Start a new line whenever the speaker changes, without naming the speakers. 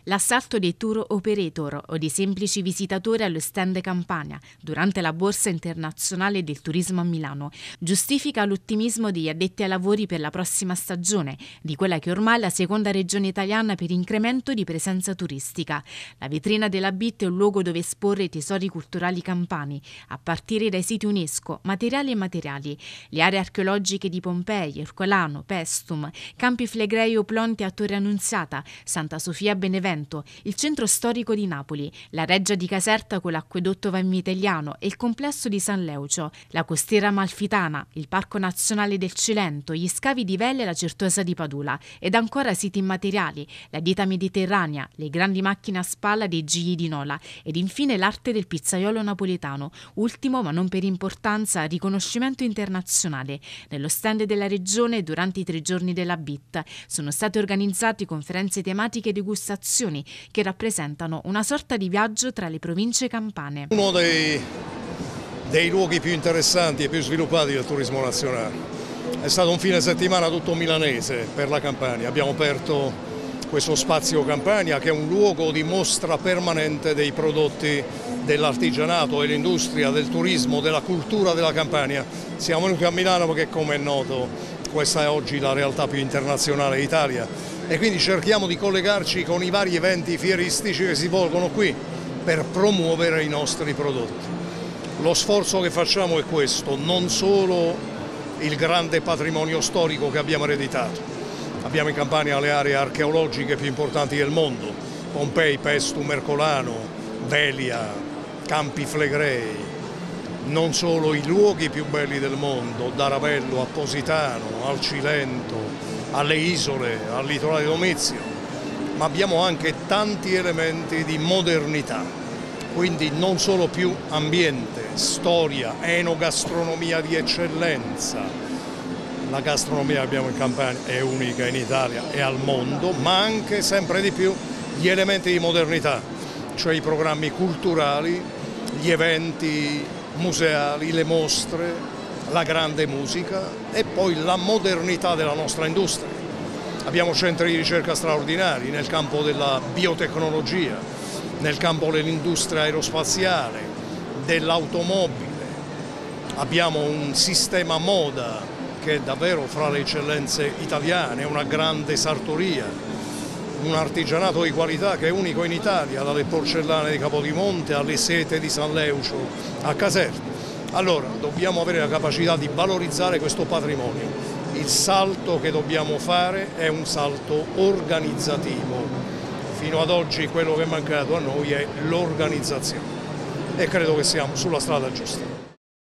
L'assalto dei tour operator o di semplici visitatori allo stand Campania durante la Borsa internazionale del turismo a Milano giustifica l'ottimismo degli addetti ai lavori per la prossima stagione, di quella che ormai è la seconda regione italiana per incremento di presenza turistica. La vetrina della BIT è un luogo dove esporre i tesori culturali campani, a partire dai siti UNESCO, materiali e immateriali, le aree archeologiche di Pompei, Ercolano, Paestum, Campi Flegrei o Plonti a Torre Annunziata, Santa Sofia Benevento, il centro storico di Napoli, la reggia di Caserta con l'acquedotto Vanvitelliano e il complesso di San Leucio, la costiera amalfitana, il Parco Nazionale del Cilento, gli scavi di Velle e la Certosa di Padula, ed ancora siti immateriali, la dieta mediterranea, le grandi macchine a spalla dei Gigli di Nola ed infine l'arte del pizzaiolo napoletano, ultimo ma non per importanza riconoscimento internazionale. Nello stand della regione durante i 3 giorni della BIT sono state organizzate conferenze tematiche e degustazioni che rappresentano una sorta di viaggio tra le province campane.
Uno dei luoghi più interessanti e più sviluppati del turismo nazionale. È stato un fine settimana tutto milanese per la Campania. Abbiamo aperto questo spazio Campania che è un luogo di mostra permanente dei prodotti dell'artigianato e dell'industria, del turismo, della cultura della Campania. Siamo venuti a Milano perché, come è noto, questa è oggi la realtà più internazionale d'Italia e quindi cerchiamo di collegarci con i vari eventi fieristici che si svolgono qui per promuovere i nostri prodotti. Lo sforzo che facciamo è questo, non solo il grande patrimonio storico che abbiamo ereditato. Abbiamo in Campania le aree archeologiche più importanti del mondo, Pompei, Paestum, Ercolano, Velia, Campi Flegrei, non solo i luoghi più belli del mondo, da Ravello a Positano, al Cilento, alle isole, al litorale Domizio, ma abbiamo anche tanti elementi di modernità, quindi non solo più ambiente, storia, enogastronomia di eccellenza. La gastronomia che abbiamo in Campania è unica in Italia e al mondo, ma anche sempre di più gli elementi di modernità, cioè i programmi culturali, gli eventi museali, le mostre, la grande musica e poi la modernità della nostra industria. Abbiamo centri di ricerca straordinari nel campo della biotecnologia, nel campo dell'industria aerospaziale, dell'automobile. Abbiamo un sistema moda che è davvero fra le eccellenze italiane, una grande sartoria, un artigianato di qualità che è unico in Italia, dalle porcellane di Capodimonte alle sete di San Leucio a Caserta. Allora dobbiamo avere la capacità di valorizzare questo patrimonio. Il salto che dobbiamo fare è un salto organizzativo. Fino ad oggi quello che è mancato a noi è l'organizzazione e credo che siamo sulla strada giusta.